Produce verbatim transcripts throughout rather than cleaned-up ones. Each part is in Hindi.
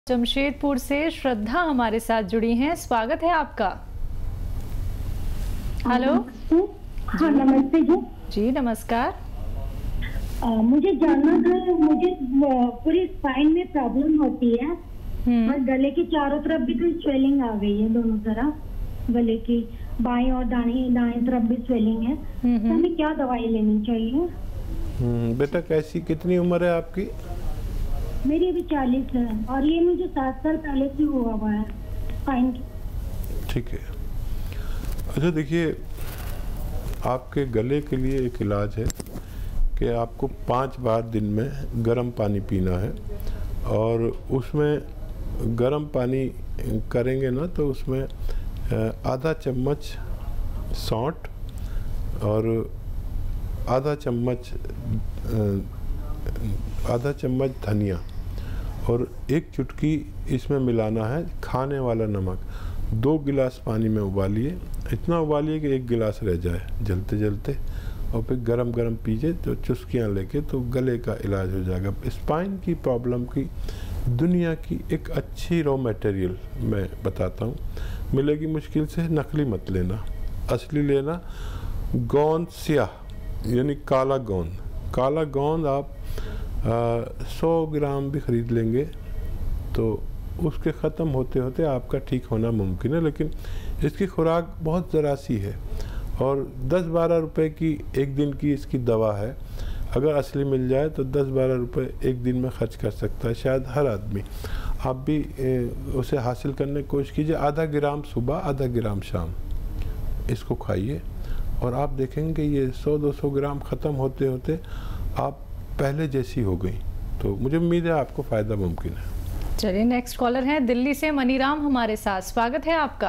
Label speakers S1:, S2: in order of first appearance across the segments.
S1: जमशेदपुर से श्रद्धा हमारे साथ जुड़ी हैं। स्वागत है आपका। हेलो।
S2: हाँ नमस्ते जी।
S1: जी नमस्कार।
S2: आ, मुझे जानना था, मुझे पूरी स्पाइन में प्रॉब्लम होती है और गले के चारों तरफ भी तो स्वेलिंग आ गई है, दोनों तरफ गले की बाएं और दाएं दाएं तरफ भी स्वेलिंग है, तो हमें क्या दवाई लेनी चाहिए?
S3: हम्म, बेटा कैसी कितनी उम्र है आपकी?
S2: मेरी अभी चालीस है और ये मुझे सात साल पहले से हुआ हुआ है स्पाइन।
S3: ठीक है। अच्छा देखिए, आपके गले के लिए एक इलाज है कि आपको पाँच बार दिन में गर्म पानी पीना है और उसमें गर्म पानी करेंगे ना तो उसमें आधा चम्मच सौंठ और आधा चम्मच आधा चम्मच धनिया और एक चुटकी इसमें मिलाना है खाने वाला नमक। दो गिलास पानी में उबालिए, इतना उबालिए कि एक गिलास रह जाए जलते जलते, और फिर गरम गरम पीजिए तो चुस्कियाँ लेके तो गले का इलाज हो जाएगा। स्पाइन की प्रॉब्लम की दुनिया की एक अच्छी रॉ मटेरियल मैं बताता हूँ, मिलेगी मुश्किल से, नकली मत लेना, असली लेना। गोंद स्याह यानी काला गोंद, काला गोंद आप सौ ग्राम भी ख़रीद लेंगे तो उसके ख़त्म होते होते आपका ठीक होना मुमकिन है, लेकिन इसकी खुराक बहुत ज़रा सी है और दस बारह रुपए की एक दिन की इसकी दवा है। अगर असली मिल जाए तो दस बारह रुपए एक दिन में खर्च कर सकता है शायद हर आदमी। आप भी ए, उसे हासिल करने की कोशिश कीजिए। आधा ग्राम सुबह, आधा ग्राम शाम इसको खाइए और आप देखेंगे ये सौ दो सौ ग्राम ख़त्म होते होते आप पहले जैसी हो गई। तो मुझे उम्मीद है आपको फ़ायदा मुमकिन है।
S1: चलिए नेक्स्ट कॉलर हैं दिल्ली से मनीराम हमारे साथ। स्वागत है आपका।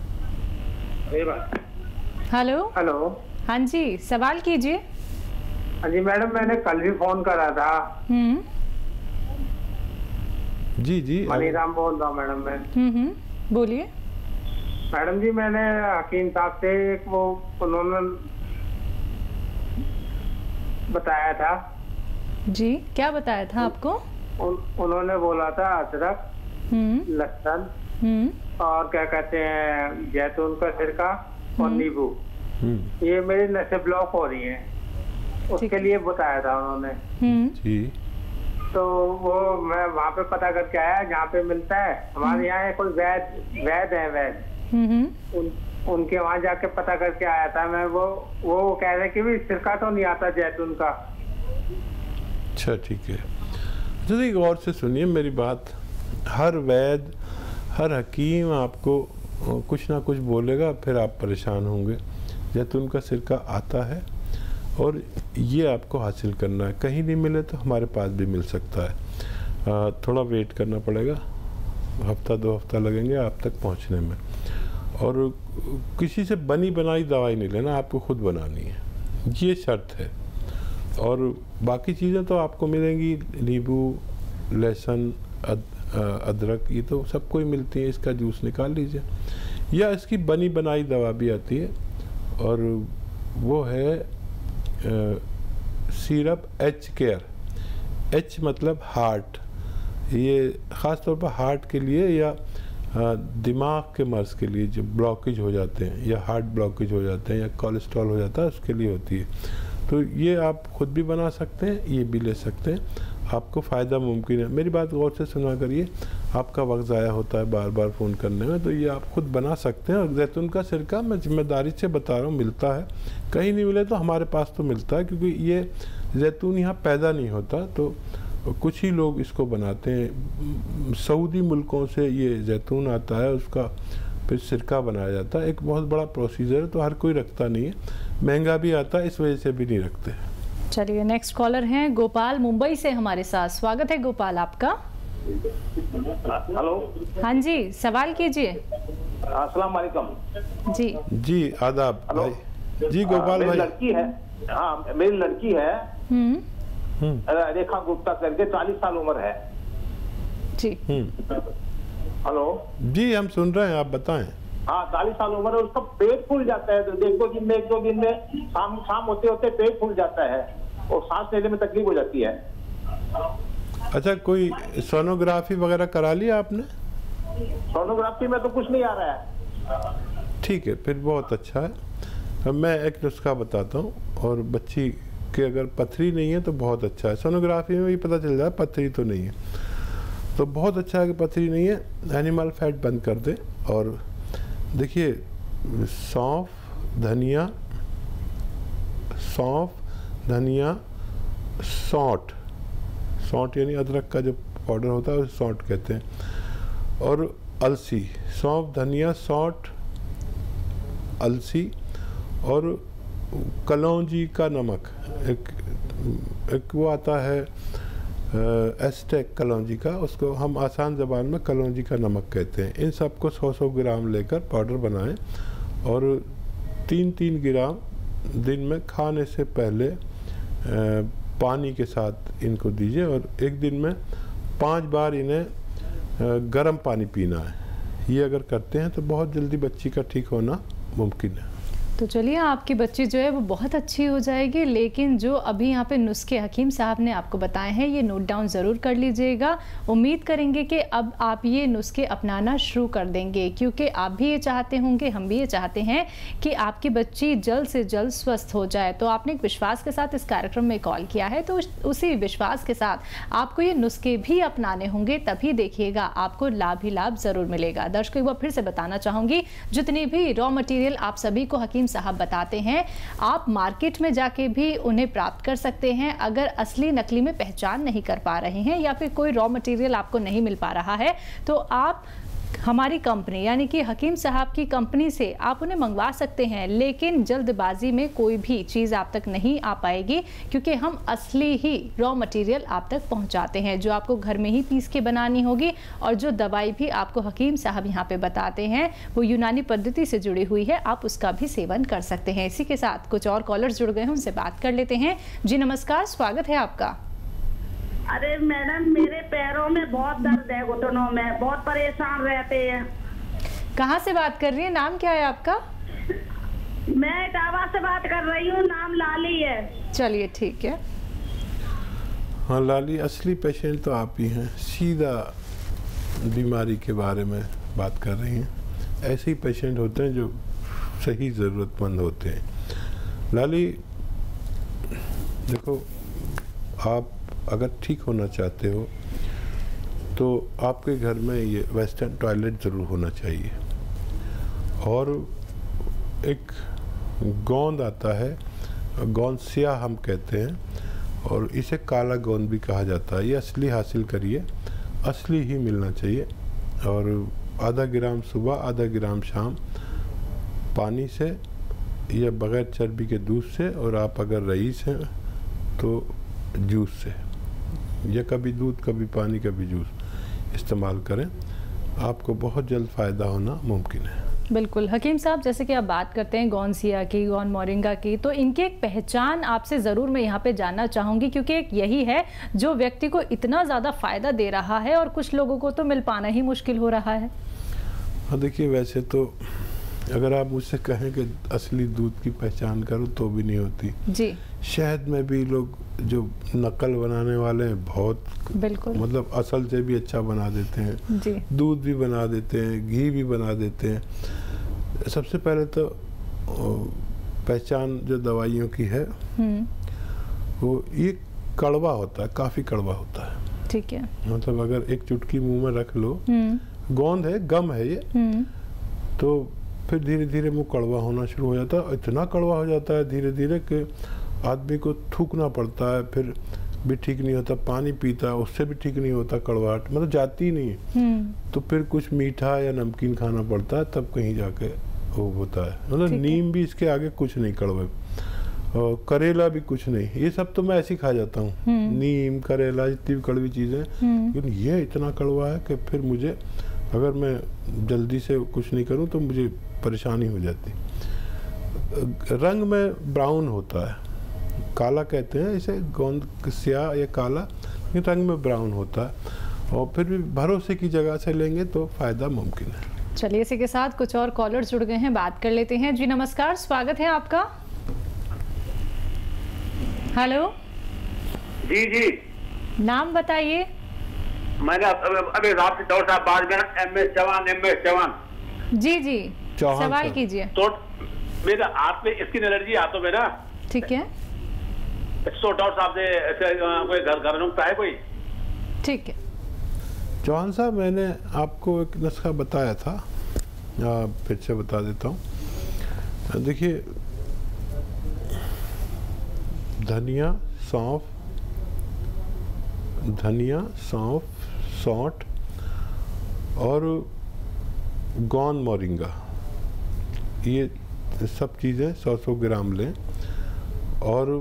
S1: हेलो।
S4: हेलो।
S1: हाँ जी, सवाल कीजिए।
S4: हाँ जी मैडम, मैंने कल भी फोन करा था।
S1: हम्म।
S3: जी जी
S4: मनीराम बोल रहा हूँ मैडम मैं।
S1: हम्म बोलिए।
S4: मैडम जी मैंने हकीम साहब से एक वो उन्होंने बताया था।
S1: जी क्या बताया था आपको?
S4: उन, उन्होंने बोला था अदरक, लहसुन और क्या कहते हैं जैतून का सिरका और नींबू, ये मेरी नसें ब्लॉक हो रही हैं, उसके लिए बताया था उन्होंने।
S3: जी
S4: तो वो मैं वहाँ पे पता करके आया जहाँ पे मिलता है। हमारे यहाँ कोई वैद वैद है वैद, उन, उनके वहाँ जाके पता करके आया था मैं। वो वो कह रहे कि भी सिरका तो नहीं आता जैतून का।
S3: अच्छा ठीक है। जल्दी गौर से सुनिए मेरी बात। हर वैद, हर हकीम आपको कुछ ना कुछ बोलेगा, फिर आप परेशान होंगे। जैतून का सिरका आता है और ये आपको हासिल करना है। कहीं नहीं मिले तो हमारे पास भी मिल सकता है। आ, थोड़ा वेट करना पड़ेगा, हफ्ता दो हफ्ता लगेंगे आप तक पहुंचने में। और किसी से बनी बनाई दवाई नहीं लेना, आपको खुद बनानी है, ये शर्त है। और बाकी चीज़ें तो आपको मिलेंगी, नींबू, लहसुन, अद, अदरक, ये तो सबको ही मिलती है। इसका जूस निकाल लीजिए, या इसकी बनी बनाई दवा भी आती है और वो है सिरप एच केयर। एच मतलब हार्ट, ये ख़ास तौर पर हार्ट के लिए या दिमाग के मर्ज़ के लिए जो ब्लॉकेज हो जाते हैं या हार्ट ब्लॉकेज हो जाते हैं या कोलेस्ट्रॉल हो जाता है, उसके लिए होती है। तो ये आप खुद भी बना सकते हैं, ये भी ले सकते हैं, आपको फ़ायदा मुमकिन है। मेरी बात गौर से सुना करिए, आपका वक्त ज़ाया होता है बार बार फ़ोन करने में, तो ये आप खुद बना सकते हैं। और जैतून का सिरका मैं जिम्मेदारी से बता रहा हूँ, मिलता है। कहीं नहीं मिले तो हमारे पास तो मिलता है, क्योंकि ये जैतून यहाँ पैदा नहीं होता, तो कुछ ही लोग इसको बनाते हैं। सऊदी मुल्कों से ये जैतून आता है, उसका फिर सिरका बनाया जाता है। एक बहुत बड़ा प्रोसीजर है, तो हर कोई रखता नहीं है, महंगा भी आता है, इस वजह से भी नहीं रखते।
S1: चलिए नेक्स्ट कॉलर हैं गोपाल मुंबई से हमारे साथ। स्वागत है गोपाल आपका।
S5: हेलो।
S1: हाँ जी, सवाल कीजिए।
S5: अस्सलाम वालेकुम।
S1: जी
S3: जी आदाब भाई। जी गोपाल भाई।
S5: लड़की है, हाँ मेरी लड़की है रेखा गुप्ता करके, चालीस साल उम्र है
S1: जी।
S5: हेलो
S3: जी हम सुन रहे हैं, आप बताएं।
S5: हाँ चालीस साल उम्र है, उसका पेट फूल जाता है। तो एक दो दिन में एक दो दिन में शाम शाम होते होते पेट फूल जाता है और सांस लेने में तकलीफ हो जाती है।
S3: अच्छा, कोई सोनोग्राफी वगैरह करा लिया आपने?
S5: सोनोग्राफी में तो कुछ नहीं आ रहा है।
S3: ठीक है, फिर बहुत अच्छा है। अब मैं एक नुस्खा बताता हूँ, और बच्ची के अगर पथरी नहीं है तो बहुत अच्छा है। सोनोग्राफी में भी पता चल जाए पथरी तो नहीं है, तो बहुत अच्छा है कि पथरी नहीं है। एनिमल फैट बंद कर दे। और देखिए, सौंफ, धनिया, सौंफ, धनिया, सौंठ, सौंठ यानी अदरक का जो पाउडर होता है उसे सौंठ कहते हैं, और अलसी, सौंफ, धनिया, सौंठ, अलसी और कलौंजी का नमक। एक एक वो आता है एस्टेक कलौंजी का, उसको हम आसान ज़बान में कलौंजी का नमक कहते हैं। इन सबको सौ सौ ग्राम लेकर पाउडर बनाएं और तीन तीन ग्राम दिन में खाने से पहले पानी के साथ इनको दीजिए, और एक दिन में पांच बार इन्हें गर्म पानी पीना है। ये अगर करते हैं तो बहुत जल्दी बच्ची का ठीक होना मुमकिन है।
S1: तो चलिए, आपकी बच्ची जो है वो बहुत अच्छी हो जाएगी। लेकिन जो अभी यहाँ पे नुस्खे हकीम साहब ने आपको बताए हैं, ये नोट डाउन ज़रूर कर लीजिएगा। उम्मीद करेंगे कि अब आप ये नुस्खे अपनाना शुरू कर देंगे, क्योंकि आप भी ये चाहते होंगे, हम भी ये चाहते हैं कि आपकी बच्ची जल्द से जल्द स्वस्थ हो जाए। तो आपने एक विश्वास के साथ इस कार्यक्रम में कॉल किया है, तो उसी विश्वास के साथ आपको ये नुस्खे भी अपनाने होंगे, तभी देखिएगा आपको लाभ ही लाभ ज़रूर मिलेगा। दर्शकों, एक बार फिर से बताना चाहूँगी, जितने भी रॉ मटीरियल आप सभी को हकीम साहब बताते हैं, आप मार्केट में जाके भी उन्हें प्राप्त कर सकते हैं। अगर असली नकली में पहचान नहीं कर पा रहे हैं या फिर कोई रॉ मटेरियल आपको नहीं मिल पा रहा है, तो आप हमारी कंपनी यानी कि हकीम साहब की कंपनी से आप उन्हें मंगवा सकते हैं। लेकिन जल्दबाजी में कोई भी चीज़ आप तक नहीं आ पाएगी, क्योंकि हम असली ही रॉ मटेरियल आप तक पहुंचाते हैं, जो आपको घर में ही पीस के बनानी होगी। और जो दवाई भी आपको हकीम साहब यहाँ पे बताते हैं वो यूनानी पद्धति से जुड़ी हुई है, आप उसका भी सेवन कर सकते हैं। इसी के साथ कुछ और कॉलर्स जुड़ गए हैं, उनसे बात कर लेते हैं। जी नमस्कार, स्वागत है आपका।
S6: अरे मैडम, मेरे पैरों में बहुत दर्द है, घुटनों में, बहुत परेशान रहते हैं।
S1: कहाँ से बात कर रही है? नाम क्या है आपका?
S6: मैं इटावा से बात कर रही हूँ, नाम लाली है।
S1: चलिए ठीक है।
S3: हाँ लाली, असली पेशेंट तो आप ही हैं, सीधा बीमारी के बारे में बात कर रही हैं। ऐसे ही पेशेंट होते हैं जो सही ज़रूरतमंद होते हैं। लाली देखो, आप अगर ठीक होना चाहते हो तो आपके घर में ये वेस्टर्न टॉयलेट ज़रूर होना चाहिए, और एक गोंद आता है, गोंद स्याह हम कहते हैं, और इसे काला गोंद भी कहा जाता है। ये असली हासिल करिए, असली ही मिलना चाहिए। और आधा ग्राम सुबह, आधा ग्राम शाम पानी से या बग़ैर चर्बी के दूध से, और आप अगर रईस हैं तो जूस से, या कभी दूध कभी पानी कभी जूस इस्तेमाल करें, आपको बहुत जल्द फ़ायदा होना मुमकिन है।
S1: बिल्कुल हकीम साहब, जैसे कि आप बात करते हैं गोंसिया की, गोन मोरिंगा की, तो इनकी एक पहचान आपसे ज़रूर मैं यहाँ पे जानना चाहूँगी, क्योंकि एक यही है जो व्यक्ति को इतना ज़्यादा फ़ायदा दे रहा है और कुछ लोगों को तो मिल पाना ही मुश्किल हो रहा है।
S3: हाँ देखिए, वैसे तो अगर आप मुझसे कहें कि असली दूध की पहचान करो तो भी नहीं होती
S1: जी।
S3: शहद में भी लोग जो नकल बनाने वाले हैं बहुत,
S1: बिल्कुल,
S3: मतलब असल से भी अच्छा बना देते हैं
S1: जी।
S3: दूध भी बना देते हैं, घी भी बना देते हैं। सबसे पहले तो पहचान जो दवाइयों की है वो ये कड़वा होता है, काफ़ी कड़वा होता है।
S1: ठीक है,
S3: मतलब अगर एक चुटकी मुंह में रख लो, गोंद है, गम है ये, तो फिर धीरे धीरे मुंह कड़वा होना शुरू हो जाता है। इतना कड़वा हो जाता है धीरे धीरे कि आदमी को थूकना पड़ता है, फिर भी ठीक नहीं होता। पानी पीता है उससे भी ठीक नहीं होता, कड़वाहट मतलब जाती ही नहीं। तो फिर कुछ मीठा या नमकीन खाना पड़ता है, तब कहीं जाके वो होता है। मतलब नीम भी इसके आगे कुछ नहीं कड़वे, और करेला भी कुछ नहीं। ये सब तो मैं ऐसे ही खा जाता हूँ, नीम, करेला, जितनी भी कड़वी चीज़ें, लेकिन ये इतना कड़वा है कि फिर मुझे, अगर मैं जल्दी से कुछ नहीं करूँ तो मुझे परेशानी हो जाती। रंग में ब्राउन होता है, काला कहते हैं इसे, गोंद स्याह या काला, लेकिन रंग में ब्राउन होता है। और फिर भी भरोसे की जगह से लेंगे तो फ़ायदा मुमकिन है।
S1: चलिए, इसी के साथ कुछ और कॉलर्स जुड़ गए हैं, बात कर लेते हैं। जी नमस्कार, स्वागत है आपका। हेलो
S7: जी जी,
S1: नाम बताइए।
S5: मैंने अभी रात से डॉक्टर साहब बाद में M S Chauhan M S Chauhan
S1: ji जी सवाल कीजिए।
S5: तो मेरा हाथ में स्किन एलर्जी हाथों में ना,
S1: ठीक है,
S5: तो डॉक्टर साहब से कोई घर घर नुस्खा है कोई?
S1: ठीक है
S3: चौहान साहब, मैंने आपको एक नुस्खा बताया था, आ, फिर से बता देता हूँ। देखिए, धनिया, सौंफ, धनिया, सौंफ, सौंठ और गौन मोरिंगा, ये सब चीज़ें सौ सौ ग्राम लें और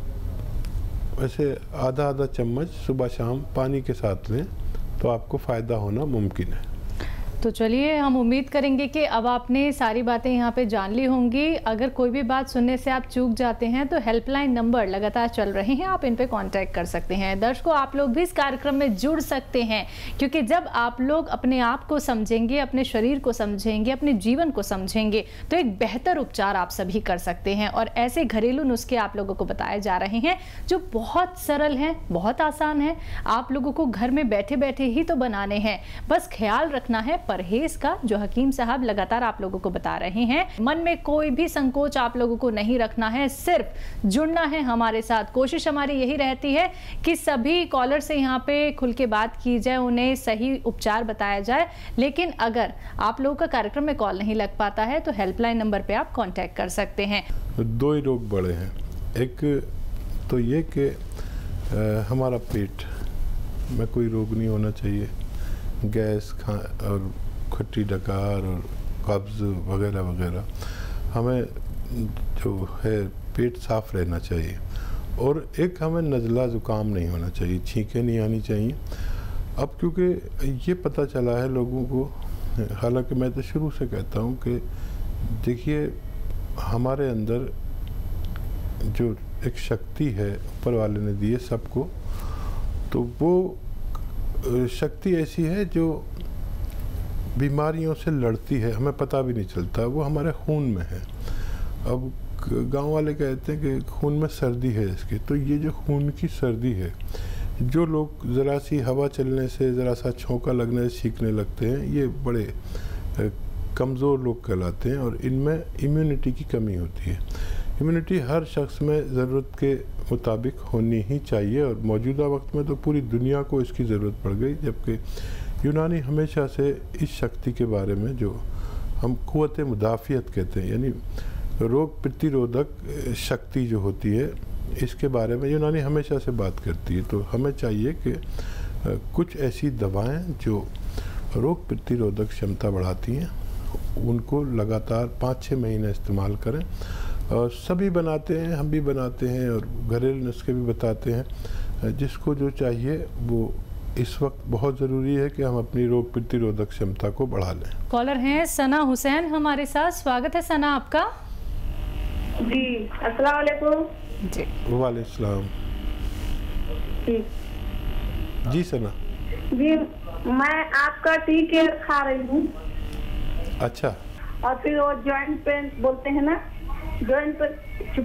S3: वैसे आधा आधा चम्मच सुबह शाम पानी के साथ लें तो आपको फ़ायदा होना मुमकिन है।
S1: तो चलिए, हम उम्मीद करेंगे कि अब आपने सारी बातें यहाँ पे जान ली होंगी। अगर कोई भी बात सुनने से आप चूक जाते हैं तो हेल्पलाइन नंबर लगातार चल रहे हैं, आप इन पे कांटेक्ट कर सकते हैं। दर्शकों, आप लोग भी इस कार्यक्रम में जुड़ सकते हैं, क्योंकि जब आप लोग अपने आप को समझेंगे, अपने शरीर को समझेंगे, अपने जीवन को समझेंगे तो एक बेहतर उपचार आप सभी कर सकते हैं। और ऐसे घरेलू नुस्खे आप लोगों को बताए जा रहे हैं जो बहुत सरल हैं, बहुत आसान है, आप लोगों को घर में बैठे बैठे ही तो बनाने हैं। बस ख्याल रखना है परहेज का, जो हकीम साहब लगातार आप लोगों को बता रहे हैं। मन में कोई भी संकोच आप लोगों को नहीं रखना है, सिर्फ जुड़ना है हमारे साथ। कोशिश हमारी यही रहती है कि सभी कॉलर से यहाँ पे खुल के बात की जाए, उन्हें सही उपचार बताया जाए। लेकिन अगर आप लोगों का कार्यक्रम में कॉल नहीं लग पाता है तो हेल्पलाइन नंबर पे आप कांटेक्ट कर सकते हैं।
S3: दो ही रोग बड़े हैं, एक तो ये कि हमारा पेट में कोई रोग नहीं होना चाहिए, गैस खा और खट्टी डकार और कब्ज़ वगैरह वगैरह, हमें जो है पेट साफ रहना चाहिए। और एक हमें नज़ला ज़ुकाम नहीं होना चाहिए, छींकें नहीं आनी चाहिए। अब क्योंकि ये पता चला है लोगों को, हालांकि मैं तो शुरू से कहता हूँ कि देखिए, हमारे अंदर जो एक शक्ति है ऊपर वाले ने दी है सबको, तो वो शक्ति ऐसी है जो बीमारियों से लड़ती है, हमें पता भी नहीं चलता, वो हमारे खून में है। अब गांव वाले कहते हैं कि खून में सर्दी है इसकी, तो ये जो खून की सर्दी है, जो लोग ज़रा सी हवा चलने से, ज़रा सा छोंका लगने से सीखने लगते हैं, ये बड़े कमज़ोर लोग कहलाते हैं और इनमें इम्यूनिटी की कमी होती है। इम्यूनिटी हर शख्स में ज़रूरत के मुताबिक होनी ही चाहिए और मौजूदा वक्त में तो पूरी दुनिया को इसकी ज़रूरत पड़ गई, जबकि यूनानी हमेशा से इस शक्ति के बारे में, जो हम क़ुव्वत मुदाफ़ियत कहते हैं, यानी रोग प्रतिरोधक शक्ति जो होती है, इसके बारे में यूनानी हमेशा से बात करती है। तो हमें चाहिए कि कुछ ऐसी दवाएं जो रोग प्रतिरोधक क्षमता बढ़ाती हैं, उनको लगातार पाँच छः महीने इस्तेमाल करें। और सभी बनाते हैं, हम भी बनाते हैं और घरेलू नुस्खे भी बताते हैं। जिसको जो चाहिए वो, इस वक्त बहुत ज़रूरी है कि हम अपनी रोग प्रतिरोधक क्षमता को बढ़ा लें।
S1: कॉलर हैं सना हुसैन हमारे साथ, स्वागत है सना आपका।
S6: जी अस्सलाम वालेकुम।
S1: जी
S3: वालेकुम सलाम।
S6: जी
S3: जी सना
S6: जी, मैं आपका टी केयर खा रही हूँ।
S3: अच्छा।
S6: और फिर वो जॉइंट पेन बोलते हैं ना, जॉइंट पेन।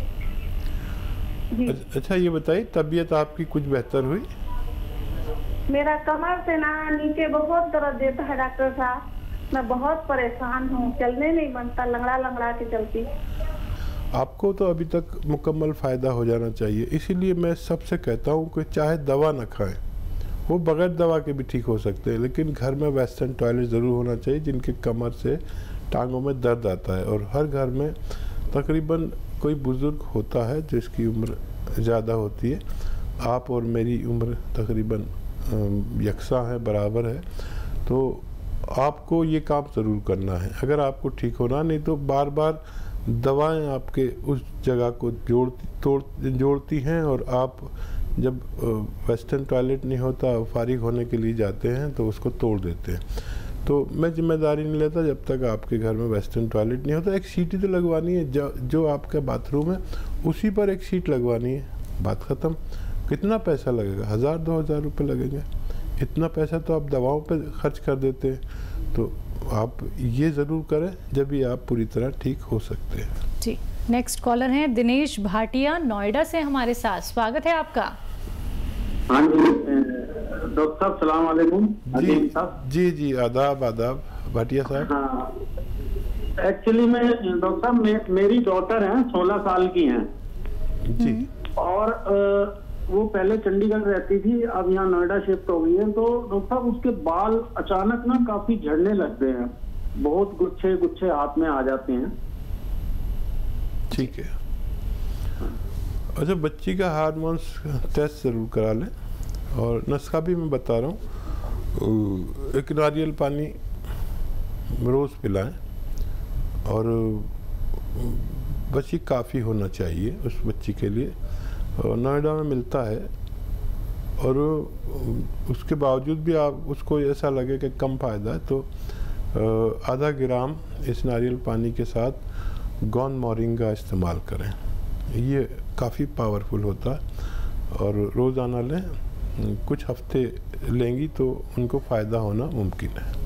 S6: जी
S3: अच्छा, ये बताइए तबीयत आपकी कुछ बेहतर हुई?
S6: मेरा कमर से ना नीचे बहुत दर्द देता है डॉक्टर साहब, मैं बहुत परेशान हूँ, चलने नहीं बनता, लंगड़ा लंगड़ा के चलती।
S3: आपको तो अभी तक मुकम्मल फ़ायदा हो जाना चाहिए, इसीलिए मैं सबसे कहता हूँ कि चाहे दवा न खाएं, वो बगैर दवा के भी ठीक हो सकते हैं, लेकिन घर में वेस्टर्न टॉयलेट ज़रूर होना चाहिए जिनके कमर से टांगों में दर्द आता है। और हर घर में तकरीबन कोई बुज़ुर्ग होता है जिसकी उम्र ज़्यादा होती है। आप और मेरी उम्र तकरीबन यकसा है, बराबर है, तो आपको ये काम ज़रूर करना है अगर आपको ठीक होना। नहीं तो बार बार दवाएं आपके उस जगह को जोड़ तोड़ जोड़ती हैं और आप जब वेस्टर्न टॉयलेट नहीं होता, फारिग होने के लिए जाते हैं तो उसको तोड़ देते हैं। तो मैं जिम्मेदारी नहीं लेता जब तक आपके घर में वेस्टर्न टॉयलेट नहीं होता। एक सीट ही तो लगवानी है, जो, जो आपका बाथरूम है उसी पर एक सीट लगवानी है, बात ख़त्म। कितना पैसा लगेगा? हज़ार दो हज़ार रुपये लगेंगे। इतना पैसा तो आप दवाओं पे खर्च कर देते हैं। तो आप ये ज़रूर करें जब भी आप पूरी तरह ठीक हो सकते हैं।
S1: जी, नेक्स्ट कॉलर हैं दिनेश भाटिया नोएडा से हमारे साथ, स्वागत है आपका।
S7: हाँ जी,
S5: डॉक्टर साहब सलाम वालेकुम।
S3: जी जी जी आदाब आदाब भाटिया साहब।
S5: हाँ एक्चुअली मैं डॉक्टर साहब मे, मेरी डॉटर है सोलह साल की हैं
S3: जी,
S5: और आ, वो पहले चंडीगढ़ रहती थी, अब यहाँ नोएडा शिफ्ट हो गई है। तो डॉक्टर साहब उसके बाल अचानक ना काफी झड़ने लगते हैं, बहुत गुच्छे गुच्छे हाथ में आ जाते हैं।
S3: ठीक है, अच्छा बच्ची का हार्मोन्स टेस्ट ज़रूर करा लें, और नुस्खा भी मैं बता रहा हूँ। एक नारियल पानी रोज़ पिलाएं, और बच्ची काफ़ी होना चाहिए उस बच्ची के लिए, और नोएडा में मिलता है। और उसके बावजूद भी आप उसको ऐसा लगे कि कम फ़ायदा है तो आधा ग्राम इस नारियल पानी के साथ गौन मोरिंगा इस्तेमाल करें, ये काफ़ी पावरफुल होता है। और रोज़ाना लें, कुछ हफ्ते लेंगी तो उनको फ़ायदा होना मुमकिन है।